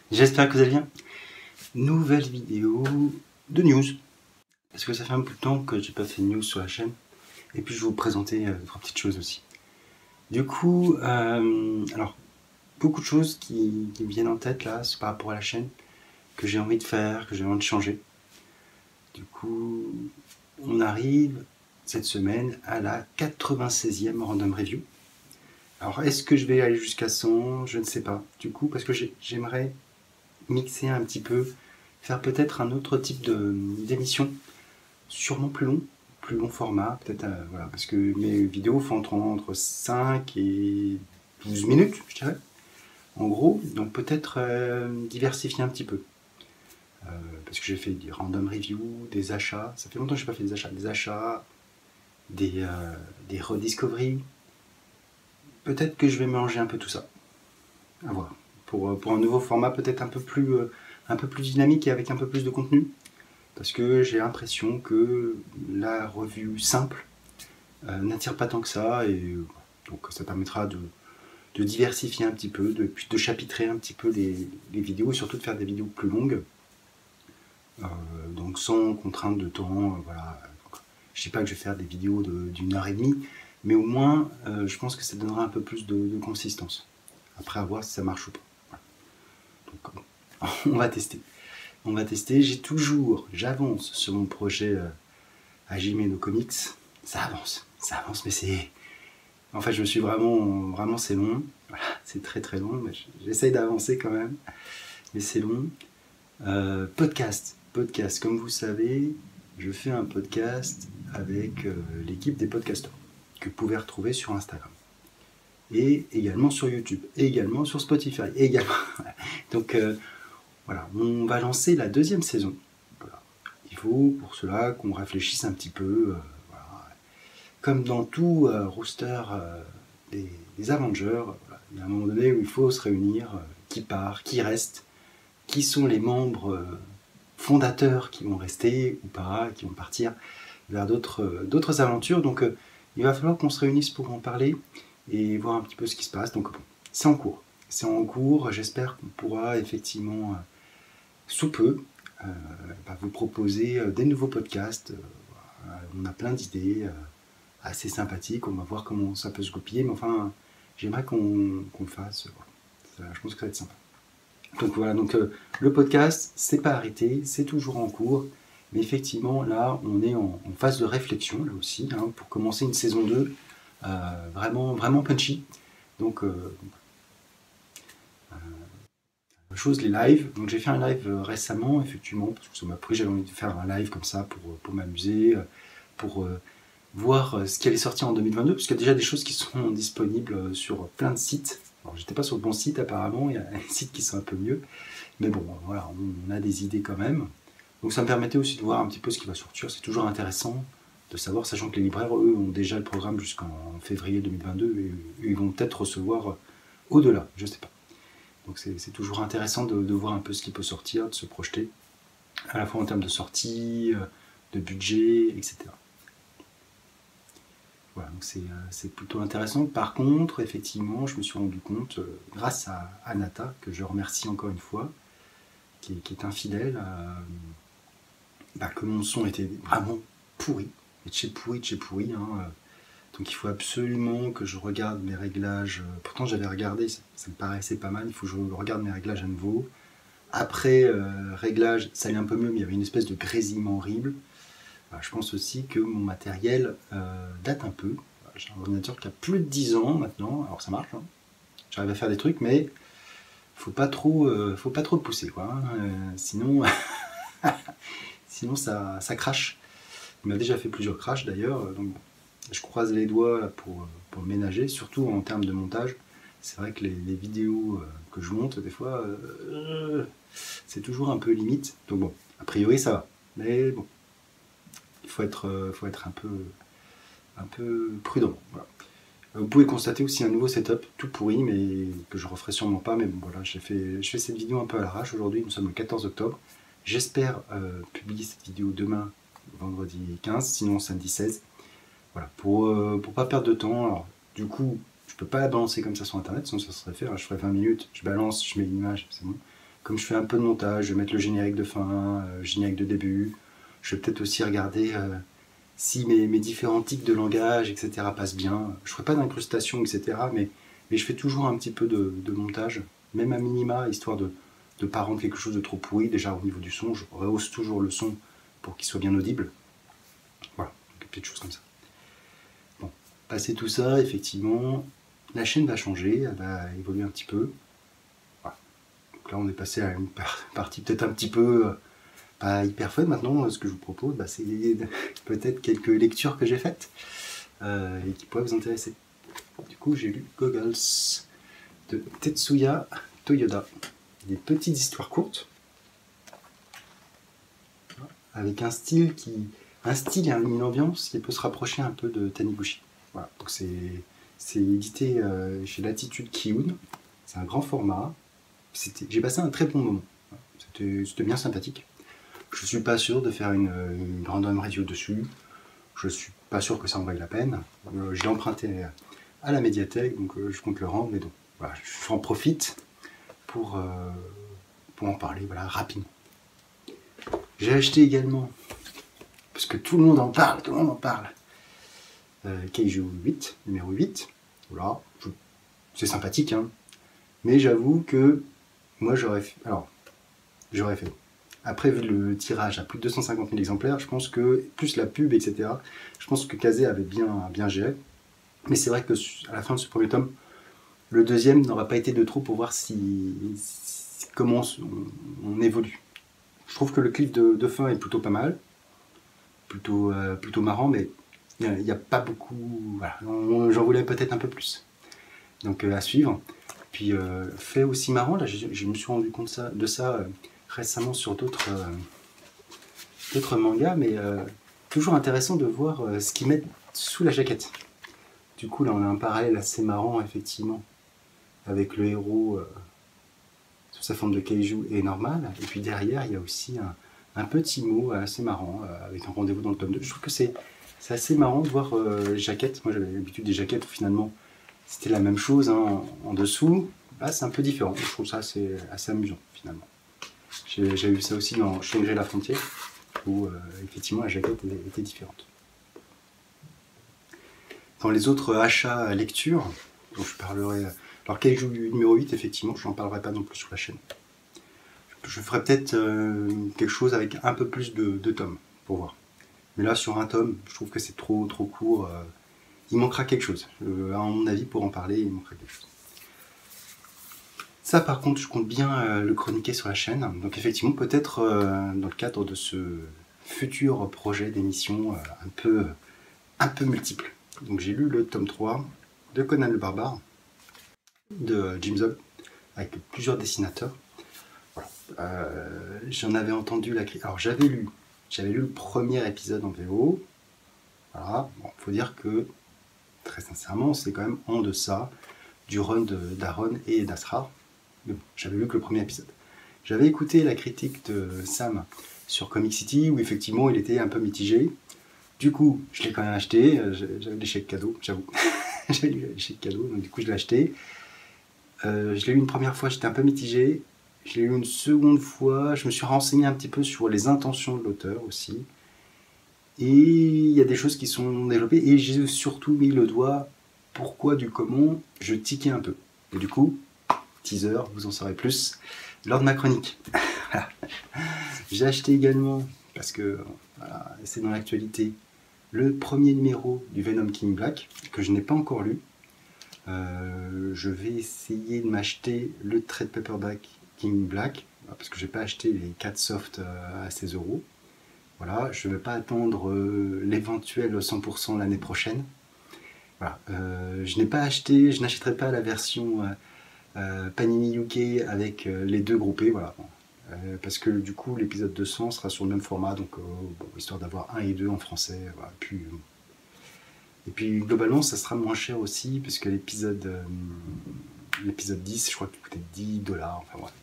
J'espère que vous allez bien. Nouvelle vidéo de news. Parce que ça fait un peu de temps que j'ai pas fait de news sur la chaîne. Et puis je vais vous présenter trois petites choses aussi. Du coup, alors, beaucoup de choses qui me viennent en tête là, c'est par rapport à la chaîne, que j'ai envie de faire, que j'ai envie de changer. Du coup, on arrive cette semaine à la 96e Random Review. Alors, est-ce que je vais aller jusqu'à 100? Je ne sais pas. Du coup, parce que j'aimerais mixer un petit peu, faire peut-être un autre type d'émission, sûrement plus long format, peut-être, voilà, parce que mes vidéos font entre 5 et 12 minutes, je dirais, en gros, donc peut-être diversifier un petit peu. Parce que j'ai fait des random reviews, des achats, ça fait longtemps que je n'ai pas fait des achats, des rediscoveries. Peut-être que je vais mélanger un peu tout ça. À voir. Pour un nouveau format peut-être un peu plus dynamique et avec un peu plus de contenu. Parce que j'ai l'impression que la revue simple n'attire pas tant que ça. Et donc ça permettra de diversifier un petit peu, puis de chapitrer un petit peu les vidéos et surtout de faire des vidéos plus longues. Donc sans contrainte de temps. Voilà. Je ne dis pas que je vais faire des vidéos d'une heure et demie, mais au moins je pense que ça donnera un peu plus de consistance. Après à voir si ça marche ou pas. Donc on va tester. On va tester. J'avance sur mon projet Hajime no Comics. Ça avance, mais c'est... En fait, je me suis vraiment c'est long. Voilà, c'est très très long, mais j'essaye d'avancer quand même. Mais c'est long. Podcast, comme vous savez, je fais un podcast avec l'équipe des podcasteurs que vous pouvez retrouver sur Instagram. Et également sur YouTube, et également sur Spotify, et également... Donc voilà, on va lancer la deuxième saison. Voilà. Il faut pour cela qu'on réfléchisse un petit peu, voilà. Comme dans tout roster des Avengers, voilà. Il y a un moment donné où il faut se réunir, qui part, qui reste, qui sont les membres fondateurs qui vont rester ou pas, qui vont partir vers d'autres aventures. Donc il va falloir qu'on se réunisse pour en parler et voir un petit peu ce qui se passe. Donc bon, c'est en cours. C'est en cours, j'espère qu'on pourra effectivement sous peu vous proposer des nouveaux podcasts. On a plein d'idées assez sympathiques, on va voir comment ça peut se goupiller, mais enfin j'aimerais qu'on le fasse. Voilà. Je pense que ça va être sympa. Donc voilà, donc le podcast c'est pas arrêté, c'est toujours en cours, mais effectivement là on est en phase de réflexion là aussi, hein, pour commencer une saison 2 vraiment punchy. Donc chose les lives, donc j'ai fait un live récemment effectivement parce que ça m'a pris, j'avais envie de faire un live comme ça pour m'amuser, pour voir ce qui allait sortir en 2022, parce qu'il y a déjà des choses qui sont disponibles sur plein de sites. Alors j'étais pas sur le bon site apparemment, il y a des sites qui sont un peu mieux, mais bon voilà, on a des idées quand même. Donc ça me permettait aussi de voir un petit peu ce qui va sortir, c'est toujours intéressant de savoir, sachant que les libraires eux ont déjà le programme jusqu'en février 2022 et ils vont peut-être recevoir au-delà, je sais pas. Donc c'est toujours intéressant de voir un peu ce qui peut sortir, de se projeter, à la fois en termes de sortie, de budget, etc. Voilà, donc c'est plutôt intéressant. Par contre, effectivement, je me suis rendu compte, grâce à Anata, que je remercie encore une fois, qui est infidèle, que mon son était vraiment pourri, et de chez pourri. Hein, donc il faut absolument que je regarde mes réglages. Pourtant j'avais regardé, ça me paraissait pas mal, il faut que je regarde mes réglages à nouveau. Après réglage, ça allait un peu mieux, mais il y avait une espèce de grésillement horrible. Je pense aussi que mon matériel date un peu. J'ai un ordinateur qui a plus de 10 ans maintenant, alors ça marche, hein. J'arrive à faire des trucs, mais faut pas trop le pousser, quoi, hein. Sinon, sinon ça crache. Il m'a déjà fait plusieurs crashs d'ailleurs, donc je croise les doigts pour le ménager, surtout en termes de montage. C'est vrai que les vidéos que je monte, des fois, c'est toujours un peu limite. Donc bon, a priori ça va, mais bon, il faut être un peu prudent. Voilà. Vous pouvez constater aussi un nouveau setup tout pourri, mais que je referai sûrement pas. Mais bon, voilà, je fais cette vidéo un peu à l'arrache aujourd'hui. Nous sommes le 14 octobre. J'espère publier cette vidéo demain, vendredi 15, sinon samedi 16. Voilà, pour pas perdre de temps. Alors, du coup, je peux pas la balancer comme ça sur internet, sinon ça serait fait. Alors, je ferai 20 minutes, je balance, je mets une image, c'est bon. comme je fais un peu de montage, je vais mettre le générique de fin, générique de début. Je vais peut-être aussi regarder si mes différents tics de langage, etc. passent bien. Je ne ferai pas d'incrustation, etc. Mais je fais toujours un petit peu de montage, même à minima, histoire de ne pas rendre quelque chose de trop pourri. Déjà au niveau du son, je rehausse toujours le son pour qu'il soit bien audible. Voilà, des petites choses comme ça. Bon, passé tout ça, effectivement, la chaîne va changer, elle va évoluer un petit peu. Voilà. Donc là, on est passé à une partie peut-être un petit peu pas hyper fun. Maintenant, ce que je vous propose, c'est peut-être quelques lectures que j'ai faites et qui pourraient vous intéresser. Du coup, j'ai lu Goggles de Tetsuya Toyoda. Des petites histoires courtes avec un style et une ambiance qui peut se rapprocher un peu de Taniguchi. Voilà. Donc c'est édité chez Latitude Kiun. C'est un grand format. J'ai passé un très bon moment. C'était bien sympathique. Je ne suis pas sûr de faire une random review dessus. Je ne suis pas sûr que ça en vaille la peine. Je l'ai emprunté à la médiathèque, donc je compte le rendre. Mais donc, voilà, j'en profite pour en parler rapidement. J'ai acheté également, parce que tout le monde en parle, Kaiju 8, numéro 8. Voilà, c'est sympathique, hein. Mais j'avoue que moi j'aurais fait. Après, vu le tirage à plus de 250 000 exemplaires, je pense que, plus la pub, etc., je pense que Kazé avait bien géré. Mais c'est vrai que à la fin de ce premier tome, le deuxième n'aura pas été de trop pour voir comment on évolue. Je trouve que le clip de fin est plutôt pas mal, plutôt marrant, mais il n'y a pas beaucoup. Voilà, j'en voulais peut-être un peu plus. Donc à suivre. Puis fait aussi marrant, là je me suis rendu compte de ça récemment sur d'autres mangas, mais toujours intéressant de voir ce qu'ils mettent sous la jaquette. Du coup, là, on a un parallèle assez marrant, effectivement, avec le héros sous sa forme de kaiju et normal. Et puis derrière, il y a aussi un petit mot assez marrant, avec un rendez-vous dans le tome 2. Je trouve que c'est assez marrant de voir les jaquettes. Moi, j'avais l'habitude des jaquettes où finalement, c'était la même chose en dessous. Là, c'est un peu différent. Je trouve ça assez amusant, finalement. J'ai vu ça aussi dans Shangri-La Frontière, où effectivement la jaquette était différente. Dans les autres achats lecture, dont je parlerai. Alors, Kaiju numéro 8, effectivement, je n'en parlerai pas non plus sur la chaîne. Je ferai peut-être quelque chose avec un peu plus de tomes, pour voir. Mais là, sur un tome, je trouve que c'est trop court. Il manquera quelque chose. À mon avis, pour en parler, il manquera quelque chose. Ça, par contre, je compte bien le chroniquer sur la chaîne. Donc, effectivement, peut-être dans le cadre de ce futur projet d'émission un peu multiple. Donc, j'ai lu le tome 3 de Conan le Barbare, de Jim Zub, avec plusieurs dessinateurs. Voilà. J'en avais entendu la critique. Alors, j'avais lu le premier épisode en VO. Voilà. Bon, faut dire que, très sincèrement, c'est quand même en deçà du run d'Aaron et d'Asrar. Mais bon, j'avais lu que le premier épisode. J'avais écouté la critique de Sam sur Comic City, où effectivement il était un peu mitigé. Du coup, je l'ai quand même acheté. J'avais des chèques cadeaux, j'avoue. J'avais des chèques cadeaux, donc du coup je l'ai acheté. Je l'ai lu une première fois, j'étais un peu mitigé. Je l'ai lu une seconde fois. Je me suis renseigné un petit peu sur les intentions de l'auteur aussi. Et il y a des choses qui sont développées. Et j'ai surtout mis le doigt, pourquoi du comment, je tiquais un peu. Et du coup, teaser, vous en saurez plus lors de ma chronique. Voilà. J'ai acheté également, parce que voilà, c'est dans l'actualité, le premier numéro du Venom King Black, que je n'ai pas encore lu. Je vais essayer de m'acheter le trade paperback King Black, parce que je n'ai pas acheté les 4 softs à 16 €. Voilà, je ne vais pas attendre l'éventuel 100% l'année prochaine. Voilà. Je n'achèterai pas la version Panini UK avec les deux groupés, voilà. Parce que du coup l'épisode 200 sera sur le même format, donc histoire d'avoir 1 et 2 en français. Voilà. Et puis globalement ça sera moins cher aussi, parce que l'épisode 10, je crois qu'il coûtait 10 $. Enfin voilà.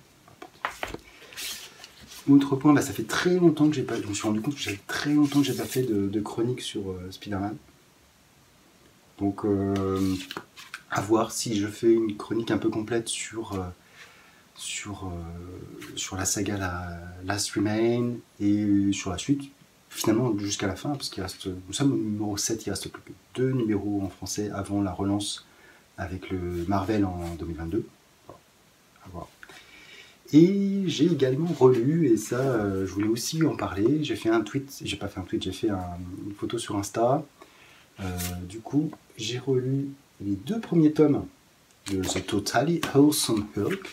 Autre point, ça fait très longtemps que je me suis rendu compte que j'avais très longtemps que j'ai pas fait de chronique sur Spider-Man. Donc à voir si je fais une chronique un peu complète sur sur la saga Last Remain et sur la suite, finalement jusqu'à la fin, parce qu'il reste, nous sommes au numéro 7, il reste plus que 2 numéros en français avant la relance avec le Marvel en 2022. Voilà, à voir. Et j'ai également relu, et ça je voulais aussi en parler, j'ai fait un tweet, j'ai pas fait un tweet, j'ai fait une photo sur Insta. Du coup, j'ai relu les 2 premiers tomes de The Totally Wholesome Hulk,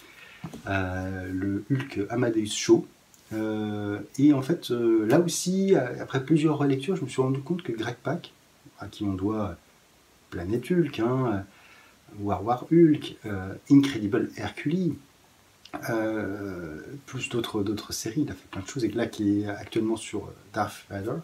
le Hulk Amadeus Show. Et en fait, là aussi, après plusieurs relectures, je me suis rendu compte que Greg Pak, à qui on doit Planète Hulk, War Hulk, Incredible Hercules, plus d'autres séries, il a fait plein de choses, et là qui est actuellement sur Darth Vader,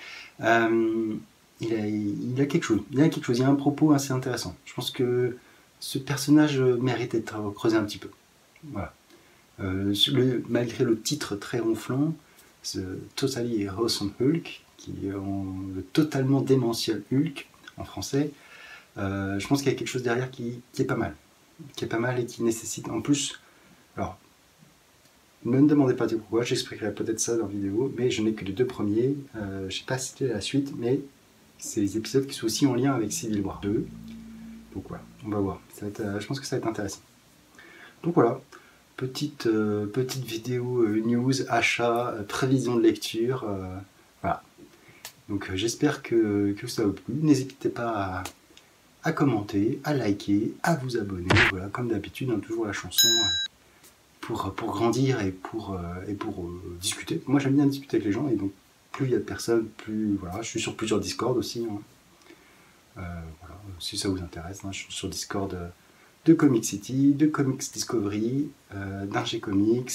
il a quelque chose, il y a un propos assez intéressant. Je pense que ce personnage mérite d'être creusé un petit peu. Voilà. Malgré le titre très ronflant, The Totally Awesome Hulk, qui est le totalement démentiel Hulk en français, je pense qu'il y a quelque chose derrière qui est pas mal. Et qui nécessite en plus. Alors, ne me demandez pas pourquoi, j'expliquerai peut-être ça dans la vidéo, mais je n'ai que les 2 premiers. Je ne sais pas si c'était la suite, mais c'est les épisodes qui sont aussi en lien avec Civil War 2. Donc voilà, on va voir. Je pense que ça va être intéressant. Donc voilà, petite vidéo news, achat, prévision de lecture. Voilà. Donc j'espère que ça vous a plu. N'hésitez pas à commenter, à liker, à vous abonner. Voilà, comme d'habitude, toujours la chanson pour grandir et pour discuter. Moi j'aime bien discuter avec les gens, et donc plus il y a de personnes, plus voilà. Je suis sur plusieurs Discord aussi. Voilà, si ça vous intéresse, je suis sur Discord de Comic City, de Comics Discovery, d'Ingé Comics,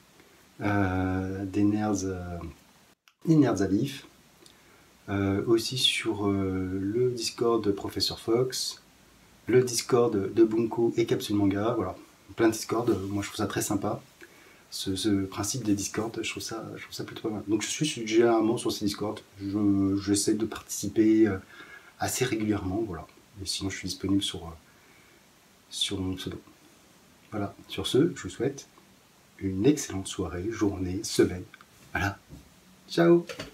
des nerds à vif, aussi sur le Discord de Professeur Fox, le Discord de Bunko et Capsule Manga, voilà, plein de Discord. Moi je trouve ça très sympa, ce principe des Discord, je trouve ça plutôt pas mal. Donc je suis généralement sur ces Discord, j'essaie de participer assez régulièrement, voilà. Et sinon je suis disponible sur mon pseudo. Voilà, sur ce, je vous souhaite une excellente soirée, journée, semaine. Voilà, ciao!